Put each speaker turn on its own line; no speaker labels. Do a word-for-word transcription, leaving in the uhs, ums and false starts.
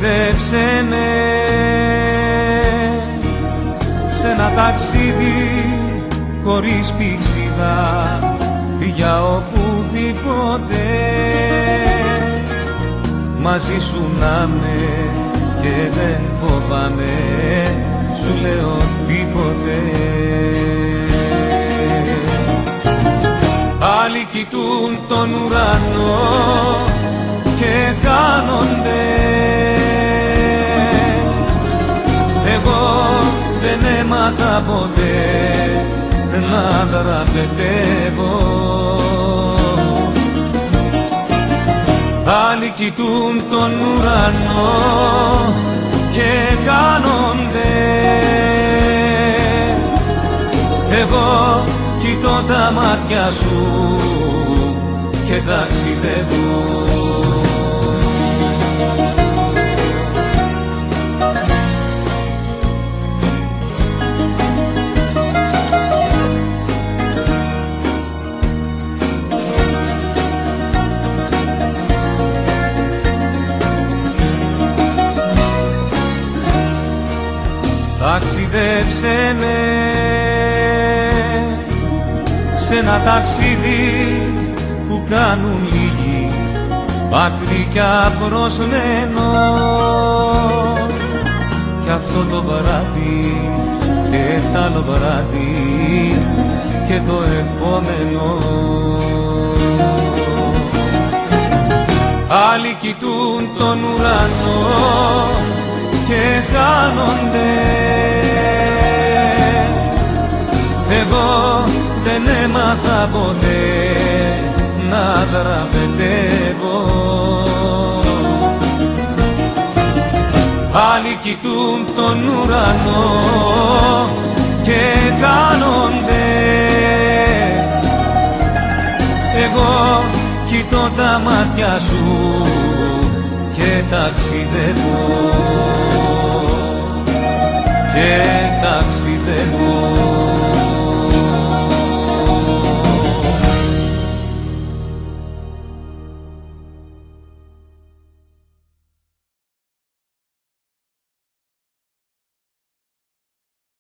Ταξίδεψε με σε ένα ταξίδι χωρίς πηξίδα για οπουδήποτε, μαζί σου να με και δεν φοβάμαι, σου λέω τίποτε. Άλλοι κοιτούν τον ουρανό και χάνονται, εγώ δεν έμαθα ποτέ να δραπετεύω. Άλλοι κοιτούν τον ουρανό και χάνονται, εγώ κοιτώ τα μάτια σου και ταξιδεύω. Ταξιδέψε με σε ένα ταξίδι που κάνουν λίγοι, μακριά προσμένο, κι αυτό το βράδυ και τ' άλλο βράδυ και το επόμενο. Άλλοι κοιτούν τον ουρανό και χάνονται, εγώ δεν έμαθα ποτέ να δραπετεύω. Άλλοι κοιτούν τον ουρανό και χάνονται, εγώ κοιτώ τα μάτια σου και ταξιδεύω, και ταξιδεύω.